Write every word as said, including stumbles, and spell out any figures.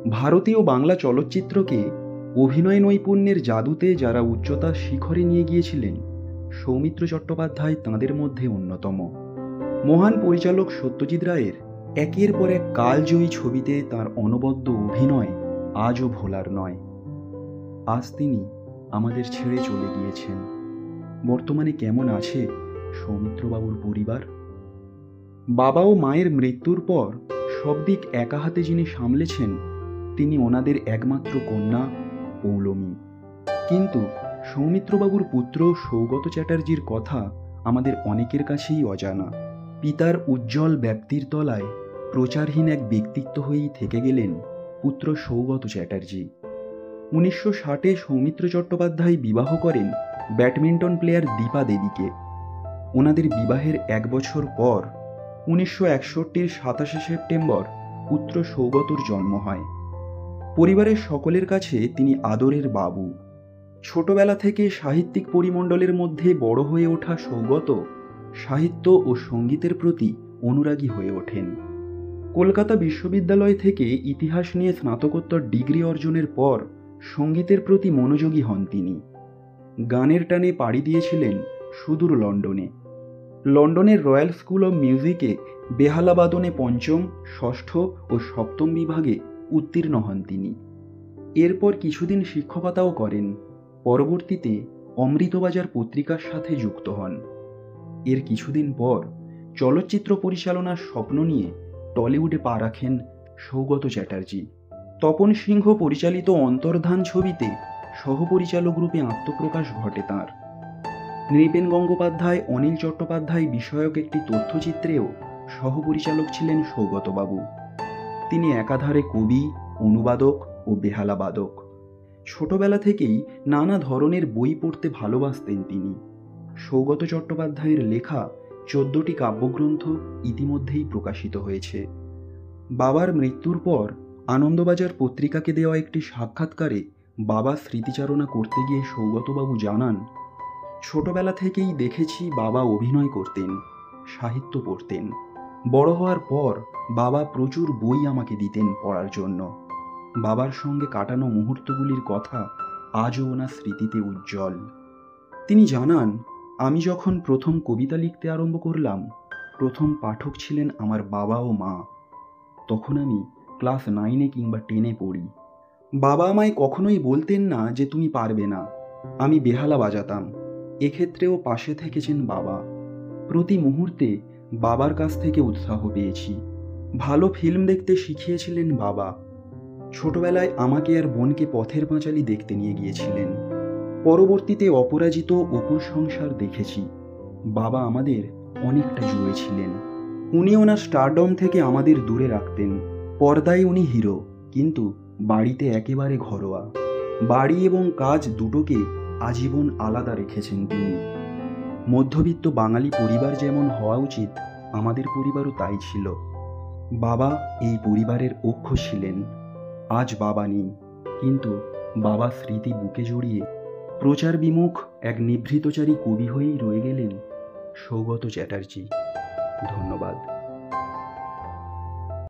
ভারতীয় বাংলা চলচ্চিত্রকে অভিনয় নৈপুণ্যের জাদুতে যারা উচ্চতার শিখরে নিয়ে গিয়েছিলেন, সৌমিত্র চট্টোপাধ্যায় তাঁদের মধ্যে অন্যতম। মহান পরিচালক সত্যজিৎ রায়ের একের পর এক কালজয়ী ছবিতে তাঁর অনবদ্য অভিনয় আজও ভোলার নয়। আজ তিনি আমাদের ছেড়ে চলে গিয়েছেন। বর্তমানে কেমন আছে সৌমিত্রবাবুর পরিবার? বাবা ও মায়ের মৃত্যুর পর সব দিক একা হাতে যিনি সামলেছেন, তিনি ওনাদের একমাত্র কন্যা পৌলমী। কিন্তু সৌমিত্রবাবুর পুত্র সৌগত চ্যাটার্জির কথা আমাদের অনেকের কাছেই অজানা। পিতার উজ্জ্বল ব্যাপ্তির তলায় প্রচারহীন এক ব্যক্তিত্ব হয়েই থেকে গেলেন পুত্র সৌগত চ্যাটার্জি। উনিশশো ষাটে সৌমিত্র চট্টোপাধ্যায় বিবাহ করেন ব্যাডমিন্টন প্লেয়ার দীপা দেবীকে। ওনাদের বিবাহের এক বছর পর উনিশশো একষট্টির সাতাশে সেপ্টেম্বর পুত্র সৌগতর জন্ম হয়। পরিবারের সকলের কাছে তিনি আদরের বাবু। ছোটবেলা থেকে সাহিত্যিক পরিমণ্ডলের মধ্যে বড় হয়ে ওঠা সৌগত সাহিত্য ও সঙ্গীতের প্রতি অনুরাগী হয়ে ওঠেন। কলকাতা বিশ্ববিদ্যালয় থেকে ইতিহাস নিয়ে স্নাতকোত্তর ডিগ্রি অর্জনের পর সঙ্গীতের প্রতি মনোযোগী হন তিনি। গানের টানে পাড়ি দিয়েছিলেন সুদূর লন্ডনে। লন্ডনের রয়্যাল স্কুল অব মিউজিকে বেহালাবাদনে পঞ্চম, ষষ্ঠ ও সপ্তম বিভাগে উত্তীর্ণ হন তিনি। এরপর কিছুদিন শিক্ষকতাও করেন। পরবর্তীতে অমৃতবাজার পত্রিকার সাথে যুক্ত হন। এর কিছুদিন পর চলচ্চিত্র পরিচালনার স্বপ্ন নিয়ে টলিউডে পা রাখেন সৌগত চ্যাটার্জি। তপন সিংহ পরিচালিত অন্তর্ধান ছবিতে সহপরিচালক রূপে আত্মপ্রকাশ ঘটে তাঁর। নৃপেন গঙ্গোপাধ্যায়, অনিল চট্টোপাধ্যায় বিষয়ক একটি তথ্যচিত্রেও সহপরিচালক ছিলেন সৌগতবাবু। তিনি একাধারে কবি, অনুবাদক ও বেহালাবাদক। ছোটবেলা থেকেই নানা ধরনের বই পড়তে ভালোবাসতেন তিনি। সৌগত চট্টোপাধ্যায়ের লেখা চোদ্দটি কাব্যগ্রন্থ ইতিমধ্যেই প্রকাশিত হয়েছে। বাবার মৃত্যুর পর আনন্দবাজার পত্রিকাকে দেওয়া একটি সাক্ষাৎকারে বাবা স্মৃতিচারণা করতে গিয়ে সৌগতবাবু জানান, ছোটবেলা থেকেই দেখেছি বাবা অভিনয় করতেন, সাহিত্য পড়তেন। বড় হওয়ার পর বাবা প্রচুর বই আমাকে দিতেন পড়ার জন্য। বাবার সঙ্গে কাটানো মুহূর্তগুলির কথা আজও ওনার স্মৃতিতে উজ্জ্বল। তিনি জানান, আমি যখন প্রথম কবিতা লিখতে আরম্ভ করলাম, প্রথম পাঠক ছিলেন আমার বাবা ও মা। তখন আমি ক্লাস নাইনে কিংবা টেনে পড়ি। বাবা আমায় কখনোই বলতেন না যে তুমি পারবে না। আমি বেহালা বাজাতাম, এক্ষেত্রেও পাশে থেকেছেন বাবা। প্রতি মুহূর্তে বাবার কাছ থেকে উৎসাহ পেয়েছি। ভালো ফিল্ম দেখতে শিখিয়েছিলেন বাবা। ছোটবেলায় আমাকে আর বোনকে পথের পাঁচালী দেখতে নিয়ে গিয়েছিলেন। পরবর্তীতে অপরাজিত, অপুর সংসার দেখেছি। বাবা আমাদের অনেকটা জুড়েছিলেন। উনি ওনার স্টারডম থেকে আমাদের দূরে রাখতেন। পর্দায় উনি হিরো, কিন্তু বাড়িতে একেবারে ঘরোয়া। বাড়ি এবং কাজ দুটোকে আজীবন আলাদা রেখেছেন তিনি। মধ্যবিত্ত বাঙালি পরিবার যেমন হওয়া উচিত, আমাদের পরিবারও তাই ছিল। বাবা এই পরিবারের অক্ষ ছিলেন। আজ বাবা নেই, কিন্তু বাবা স্মৃতি বুকে জড়িয়ে প্রচার বিমুখ এক নিভৃতচারী কবি হয়েই রয়ে গেলেন সৌগত চ্যাটার্জি। ধন্যবাদ।